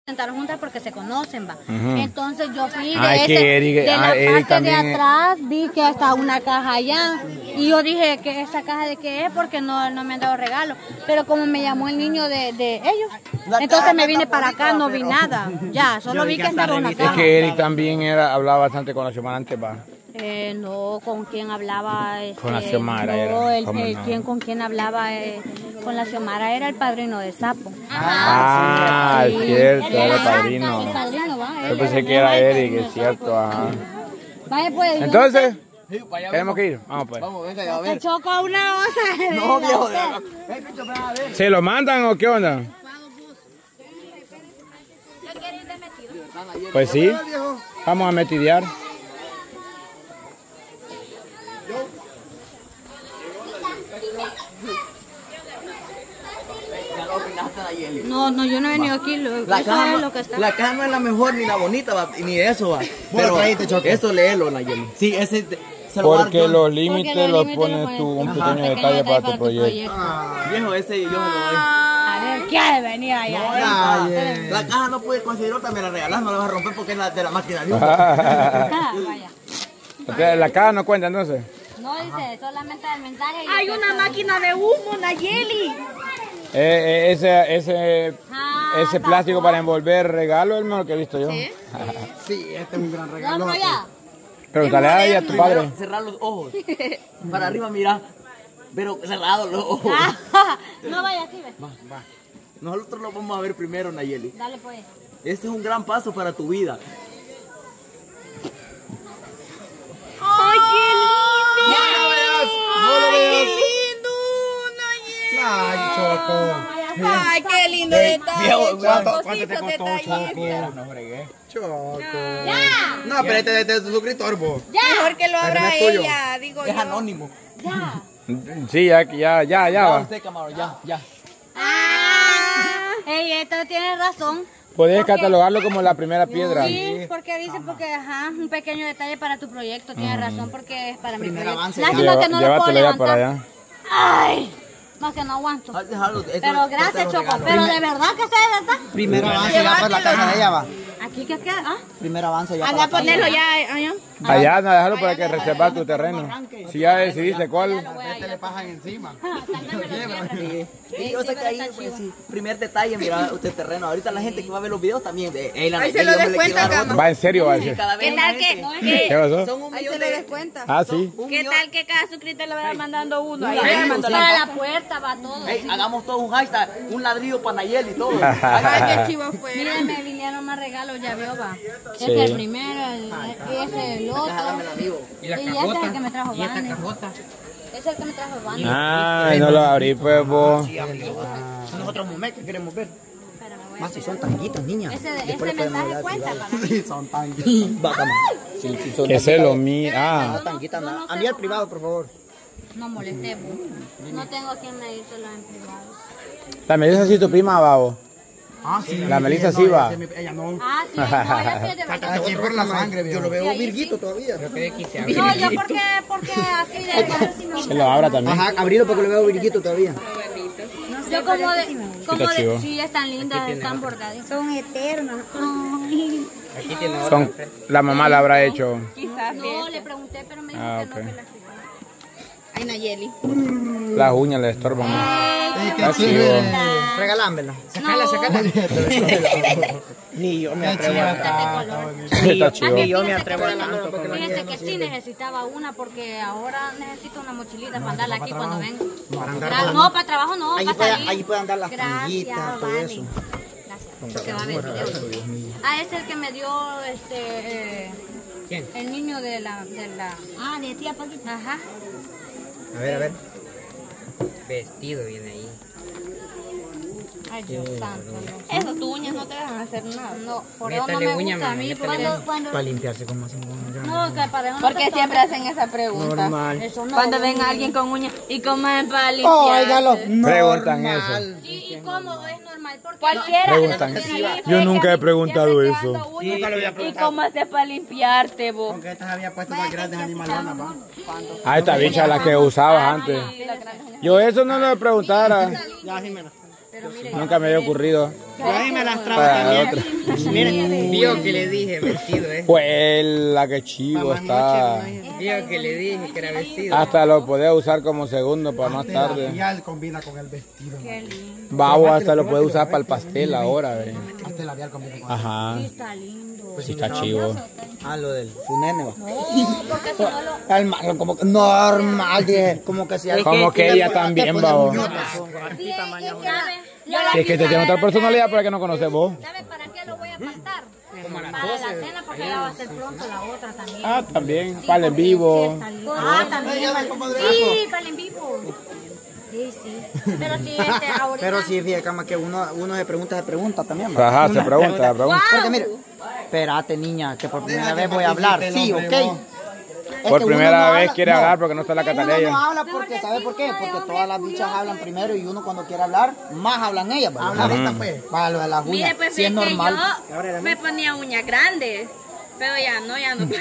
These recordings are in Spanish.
sentaron juntas porque se conocen, va. Entonces yo fui de, la parte de atrás, vi que hasta una caja allá. Y yo dije que esa caja de qué es porque no me han dado regalo. Pero como me llamó el niño de ellos, entonces me vine para acá, no vi nada. Ya, solo vi que estaba una caja. Es que Eric también hablaba bastante con la Xiomara antes, va. No, con quién hablaba. Con la Xiomara no, con quién hablaba con la Xiomara era el padrino de Sapo. Ah, sí. Es cierto, era el padrino. El padrino, va. Yo pensé que era Eric, es cierto, ajá. Vaya, pues. Entonces, tenemos que ir. Vamos, pues. Vamos, venga, ya a ver. Te chocó una osa. No, viejo. Ven, Picho, ven a ver. ¿Se lo mandan o qué onda? Pues sí, vamos a metidear. No, yo no he venido aquí. La caja no es la mejor ni la bonita, va, ni eso va. Pero eso léelo, Nayeli. Sí, ese se lo porque los límites los pones tú, un pequeño detalle para tu proyecto. Viejo, ese yo me lo doy. A ver, ¿qué ha de venir allá? La caja no puede conseguir otra, me la regalas, no la vas a romper porque es de la máquina de Vaya. Entonces, la caja no cuenta entonces. No dice, solamente el mensaje. Hay una máquina de humo, Nayeli. Ese plástico para envolver regalo es el mejor que he visto yo. Sí, este es un gran regalo. No, ya. Pregúntale a ella, a tu padre. Cerrar los ojos. Para arriba, mira. Pero cerrados los ojos. No vaya así, ve. Va. Nosotros lo vamos a ver primero, Nayeli. Dale, pues. Este es un gran paso para tu vida. ¡Ay, qué lindo! ¡No lo veas! ¡Qué lindo, Nayeli! ¡Ay, Choco! ¡Ay, qué lindo detalle! Viejo, ¿cuánto te costó, Choco? No fregué. Choco. ¡Ya! No, pero este es de tu suscriptor, vos. Mejor que lo abra ella, digo yo. Es anónimo. ¡Ya! Sí, ya va. Usted, camarón, ya. Ey, esto tiene razón. Podés catalogarlo como la primera piedra. Sí, porque dice, un pequeño detalle para tu proyecto, tiene razón, porque es para mi Primer proyecto. avance. Lástima que no lo puedo Llévatelo ya para levantar. allá. Ay, más que no aguanto. Pero gracias, Choco, pero de verdad que sea de verdad. Primer avance ya para la casa de ella va. Aquí que queda, Primer avance ya Anda a para la ponerlo casa. ya, allá. Allá, no, déjalo para que reservar tu terreno. Si ya decidiste cuál. Le pasan encima. Sí, Yo sé que ahí, pues sí, primer detalle, mira usted terreno. Ahorita la gente que va a ver los videos también. Ahí se lo descuenta, cama. Va en serio, va a decir. ¿Qué tal que? ¿Qué pasó? Son un Ahí millón se lo de... descuenta. Ah, sí. ¿Qué tal que cada suscriptor le va mandando uno? Ahí para la puerta va todo. Ey, hagamos todo un hashtag, un ladrillo para Nayeli y todo. Ay, qué chivo fue. Miren, me vinieron más regalos, ya veo, va. Sí. Ese es el primero, ese es el otro. Dámela, amigo. Y este es el que me trajo Vane. Ese es el que me trajo Vane. Ay, no lo abrí, pues vos. Son los otros momentos que queremos ver. Espérame, voy a Más si ver. son tanguitas, niña. Ese mensaje cuenta para mí. Sí, son tanguitas. Va, cama. Sí, son Ese es lo mío. Ah, tanguitas. A mí al privado, por favor. No molestemos. No tengo quien me hizo la en privado. la Melissa sí tu prima, babo. Ah, sí. La Melissa sí va. Ella no. Ah, sí, no, ella sí es de verdad. Aquí por la sangre, yo lo veo virguito todavía. No, yo porque así de Se lo abra también. Ajá, abrido porque lo veo virguito todavía. yo como Está chivo. sí, están lindas, están bordaditas. Son eternas. Ay. La mamá la habrá hecho. Quizás. No, le pregunté, pero me dijo Ah, que no, ok. que la explicara. Ay, Nayeli. Las uñas le estorban. Está chivo. Regalámela. Sacala. Ni yo me atrevo a Está chivo. Ni yo me atrevo a tanto. Fíjense que sí necesitaba una porque ahora necesito una mochilita para andarla aquí cuando vengo. No, para trabajo no, para salir. Ahí pueden andar las Gracias, tanguitas, todo Vane. eso. Gracias, porque va a ver videos. Ah, es el que me dio ¿Quién? el niño de la... Ah, de tía Paquita. Ajá. A ver. Vestido viene ahí. Ay, Dios santo. No. Eso, tus uñas no te dejan hacer nada. No, por eso no Métale me uña, gusta a mamá, mí. métale Cuando... Para limpiarse como así. No, que para eso no Porque te siempre toca. hacen esa pregunta. Normal. Eso no. Cuando ven a alguien con uñas y cómo es para limpiar. Preguntan eso. Sí, y cómo es normal. Porque Cualquiera. Preguntan. Sí, Yo nunca he ya preguntado se eso. quedan uñas. Nunca lo había ¿Y preguntado. cómo haces para limpiarte, vos? Aunque estas había puesto más grandes animalonas, va. Ah, esta bicha la que usabas antes. Yo eso no lo preguntara. Ya, Jimena. Nunca me había ocurrido. Ahí me las trabo Para también. Miren, vio que le dije vestido, Pues la que chivo está. Vio que le dije que era vestido. Hasta lo podía usar como segundo para más tarde. Ya combina con el vestido. Babo, hasta lo puede usar para el pastel ahora, ve. Hasta el labial combina con Ajá. Sí, está lindo. Pues sí está chivo. Ah, lo del su nene, va. Porque si no lo... El malo, como que normal, dije, como que si Como que ella también, babo. Sí, ¿sabe? Si es que te tiene otra personalidad, pero que no conoces vos. ¿Sabe para qué lo voy a apartar? Para la cena, porque ya va a ser pronto la otra también. Ah, también. Para el en vivo. Ah, también. Sí, para el en vivo. Sí, sí. Pero sí, ahorita... Pero sí, fíjate, cama, que uno se pregunta también, va. Ajá, se pregunta. Porque mire, espérate, niña, que por primera vez voy a hablar, sí, ok. Por primera vez quiere hablar porque no está la Uno Cataleya. no habla porque, ¿sabe por qué? Porque todas las bichas hablan primero y uno cuando quiere hablar, más hablan ellas. Habla ahorita, pues. Para lo de las uñas, Mire, pues si es que normal. yo me ponía uñas grandes, pero ya no.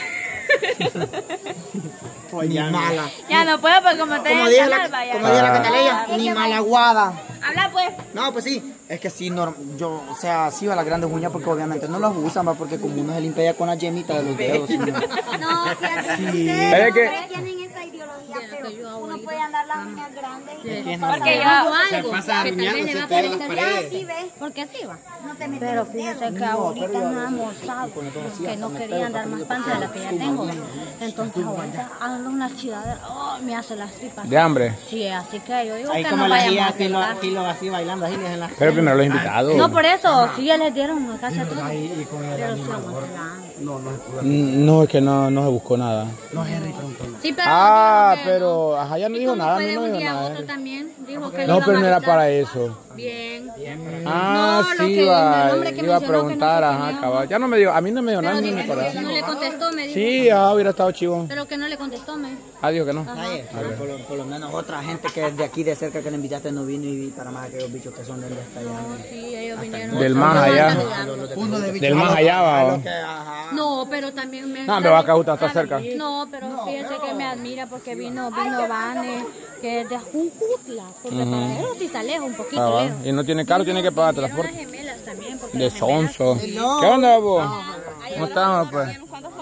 Ni mala. Ya no puedo porque como te Como dije dije la Cataleya, ni malaguada. Habla pues. No, pues sí, es que sí, yo, o sea, sí va las grandes uñas porque obviamente no las usan, va, porque como uno se limpia ya con la yemita de los dedos. ¿Sí? No, fíjate, Sí. ¿Sabe qué? ustedes tienen esa ideología, pero uno puede andar las uñas grandes y Porque yo algo que tal vez le va a parecer así, ¿ves? Porque así va. Pero fíjese que ahorita me ha almorzado que no quería andar más panza de la que ya tengo. Entonces ahorita ando una chidadera, me hace las tripas. De hambre. Sí, así que yo digo ahí que como no la vayamos guía a así, aceptar. así bailando, así les en la... Pero primero los invitados. No, por eso, sí, ya les dieron una casa a todos. Y con el Pero sí, animador. No se pudo. No, es que no se buscó nada. No, Henry preguntó. Sí, pero Ah, dijo que pero ajá, ya no ¿Y dijo cómo nada, fue de no un dijo día a nada. otro también? Dijo que No, le pero no iban a era avisar. para eso. Bien. Ah, No, lo sí, que- va. el hombre que Iba a mencionó que no preguntar, se ajá, tenía. cabal. Ya no me dio, a mí no me dio nada, Pero ni me dijo acordaba. que no le contestó, me dijo. Sí, hubiera estado chivo. Pero que no le contestó, me dijo. Ah, dijo que no. Nadie, por lo menos otra gente que es de aquí de cerca que le invitaste no vino y para más aquellos bichos que son de hasta allá. Sí, ellos vinieron. Del más allá. Uno de Del más allá, va. No, pero también me... No, me va a Cajuta, está cerca. No, pero fíjese que me admira porque vino Vane, que es de Jujutla. Porque para él sí está lejos, un poquito Ah, va. lejos. Y no tiene carro, tiene que pagar Vinieron las transporte. gemelas también. Porque De las gemelas- sonso. ¿Qué onda, vos? ¿Cómo estamos, pues?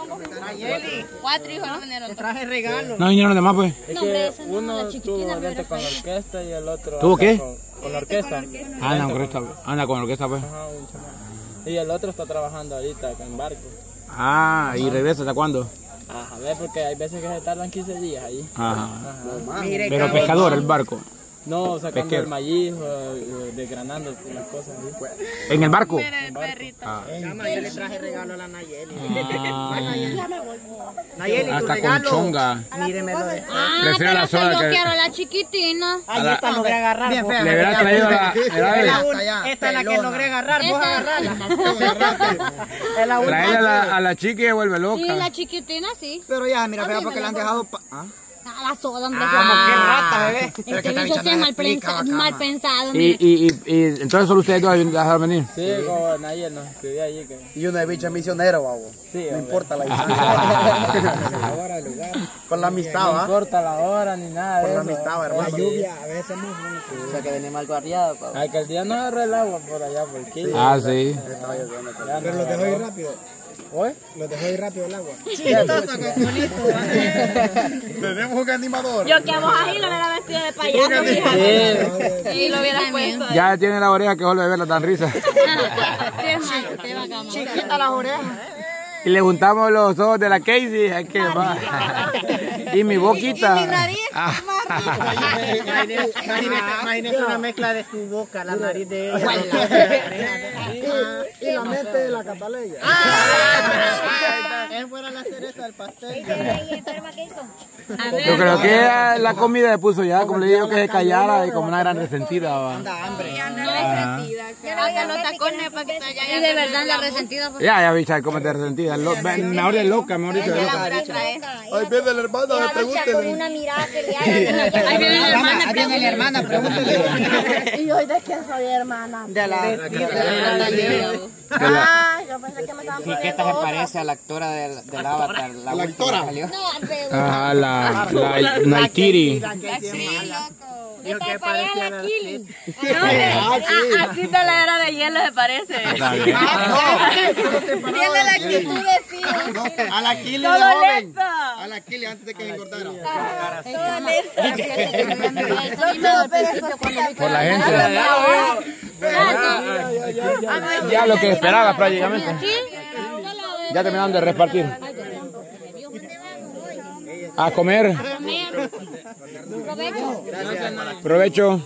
Cuatro hijos no vinieron. traje regalo. No vinieron de más, pues. No, hombre, esa no, la chiquitina, pero con la orquesta y el otro ¿Tuvo anda qué? con la orquesta. Anda con orquesta, anda con orquesta, pues. Ajá, un chamaco. Y el otro está trabajando ahorita en barco. Ah, ¿y regresa hasta cuándo? A ver, porque hay veces que se tardan 15 días ahí. Ajá. Ajá. Pero pescador, el barco. No, sacando Pesquero. el maíz, desgranando las cosas. ¿Sí? ¿En el barco? El perrito. Yo le traje regalo a la Nayeli. Ah, Nayeli, tu hasta con regalo. chonga. Míremelo de... Ah, Prefiero pero la que soda yo que- quiero la chiquitina. Ay, esta logré agarrar. Bien fea. Le hubiera traído la... Esta es la que logré agarrar. Vos Esa- agarrarla. Es la última. Traerle a la chica y se vuelve Sí, loca. la chiquitina sí. Pero ya, mira, fea, porque le han dejado... A la soda, hombre. Como que rata, bebé. Es que eso sí es mal pensado, Y, mire. y entonces solo ustedes dos dejaron venir. Sí, como Nayel nos escribió allí que... Y uno de bicho misionero, babo. Sí, No importa la hora, distancia. Con la amistad, No ¿va? importa la hora ni nada. Con de la eso. amistad, hermano. A veces no. O sea, que venimos mal guardiado, pa. Ay, que el día no agarró el agua por allá, por el kilo. Ah, sí. Pero los dejó ir rápido. ¿Oye? Los dejó ir rápido el agua. Tenemos un animador. Yo que a vos ahí lo hubiera vestido de payaso, fíjate. Y lo hubiera puesto. Ya tiene la oreja que solo de verla tan risa. Sí, es malo, te va a acabar. Chiquita las orejas. Y le juntamos los ojos de la Casey. Es que va. Y mi boquita. Imagínese una mezcla de su boca, la nariz de ella. Y la mente de la Cataleya. Él fuera la cereza del pastel. Yo creo que la comida le puso ya, como le digo, que se callara y como una gran resentida. Va. Hasta los tacones para que te haya. Y de verdad la resentida fue... Ya, bicha, cómo te resentida. Mejor de loca, mejor dicho de loca. Ahí viene la hermana, pregúntele. una mirada que le Ahí viene la hermana. Ahí viene la hermana, pregúntele. ¿Y hoy de quién soy hermana? De la... Ah, yo pensé que me estaban ¿Y qué tal se parece a la actora del Avatar? La última que salió. Ah, la Naitiri. Y Dijo que parecía a la Kili. Así te la era de hielo se parece. Tiene la actitud de sí. A la Kili de Todo joven. listo. A la Kili antes de que se engordara. Por la gente. Ya lo que esperaba prácticamente. Ya terminaron de repartir. A comer. Provecho.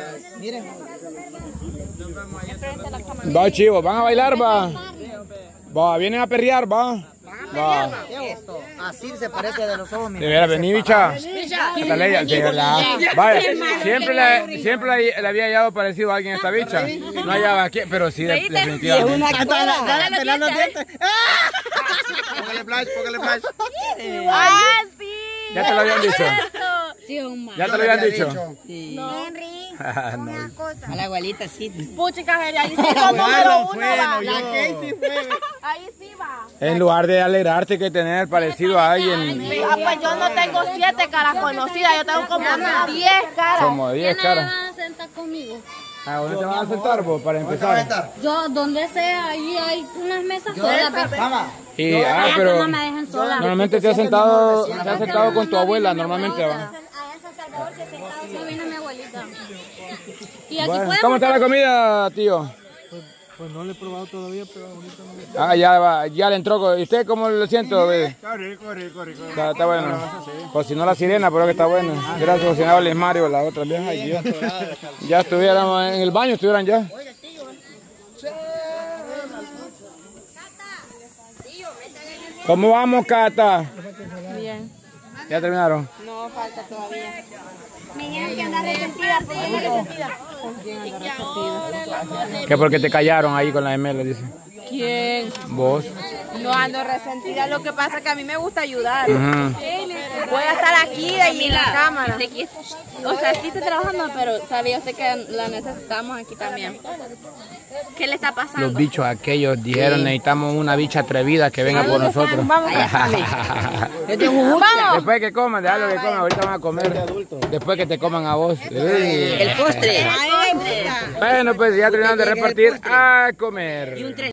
Va, chivos, van a bailar, va. Va, vienen a perrear, va. Va. Así se parece de los ojos. De veras, vení, bicha. Esta ley, de verdad. Vaya, siempre le había hallado parecido a alguien esta bicha. No hallaba aquí, pero sí, definitivamente. Póngale flash, póngale flash. Ah, sí. ¿Ya te lo habían dicho? ¿Ya te lo habían dicho? Una cosa. A la abuelita sí. Puchica, ahí sí va número 1. La Casey fue. Ahí sí va. En lugar de alegrarte que tener parecido a alguien. Ah, pues yo no tengo 7 caras conocidas, yo tengo como 10 caras. Como 10 caras. van a sentar conmigo? ¿A dónde te van a sentar vos para empezar? Yo, donde sea, ahí hay unas mesas solas. Y, pero no me dejen sola. normalmente te has sentado con tu abuela, normalmente va. Allá en San Salvador se ha sentado, sí vino mi abuelita. Y aquí Bueno, podemos... ¿cómo está la comida, tío? Pues no le he probado todavía, pero ahorita no le... Ah, ya va, ya le entró. ¿Y usted cómo lo siento, bebé? Está rico. Está bueno. Cocinó la sirena, pero que está bueno. Gracias, cocinaba el Mario, la otra vieja. Ay, Dios. Ya estuviéramos en el baño, estuvieran ya. ¿Cómo vamos, Cata? Bien. ¿Ya terminaron? No, falta todavía. Mañana que andar resentida, Que porque te callaron ahí con la gemela, dice. ¿Quién? ¿Vos? No ando resentida, lo que pasa es que a mí me gusta ayudar. Ujú. Voy a estar aquí y en la cámara. O sea, sí estoy trabajando, pero sabía usted que la necesitamos aquí también. ¿Qué le está pasando? Los bichos aquellos dijeron, necesitamos una bicha atrevida que venga por nosotros. Vamos. Después que coman, déjalo que coman, ahorita van a comer. Después que te coman a vos. El postre. Bueno, pues ya terminaron de repartir a comer.